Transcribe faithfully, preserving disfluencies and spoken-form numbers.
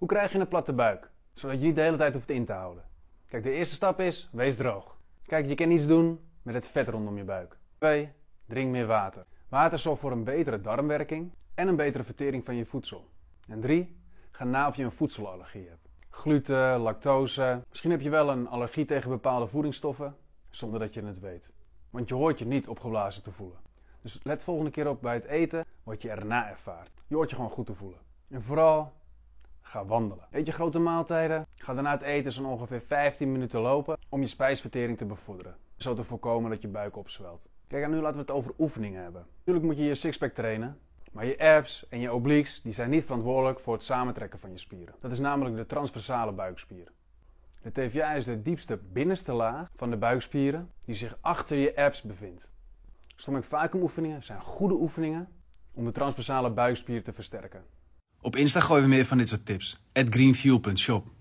Hoe krijg je een platte buik, zodat je niet de hele tijd hoeft in te houden? Kijk, de eerste stap is, wees droog. Kijk, je kan iets doen met het vet rondom je buik. twee. Drink meer water. Water zorgt voor een betere darmwerking en een betere vertering van je voedsel. En drie. Ga na of je een voedselallergie hebt. Gluten, lactose. Misschien heb je wel een allergie tegen bepaalde voedingsstoffen, zonder dat je het weet. Want je hoort je niet opgeblazen te voelen. Dus let volgende keer op bij het eten wat je erna ervaart. Je hoort je gewoon goed te voelen. En vooral, ga wandelen. Eet je grote maaltijden? Ga daarna het eten zo'n ongeveer vijftien minuten lopen om je spijsvertering te bevorderen. Zo te voorkomen dat je buik opzwelt. Kijk, en nu laten we het over oefeningen hebben. Natuurlijk moet je je sixpack trainen. Maar je abs en je obliques die zijn niet verantwoordelijk voor het samentrekken van je spieren. Dat is namelijk de transversale buikspier. De tibia is de diepste binnenste laag van de buikspieren die zich achter je abs bevindt. Stomach vacuum oefeningen zijn goede oefeningen om de transversale buikspier te versterken. Op Insta gooien we meer van dit soort tips. at greenfuel punt shop